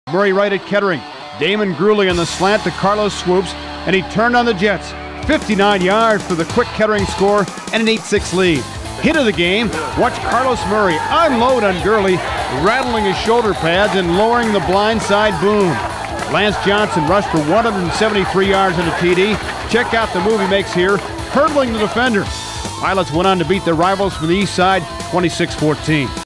Murray right at Kettering. Damon Grewley on the slant to Carlos Swoops, and he turned on the Jets. 59 yards for the quick Kettering score and an 8-6 lead. Hit of the game, watch Carlos Murray unload on Gurley, rattling his shoulder pads and lowering the blindside boom. Lance Johnson rushed for 173 yards and a TD. Check out the move he makes here, hurdling the defender. Pilots went on to beat their rivals from the east side 26-14.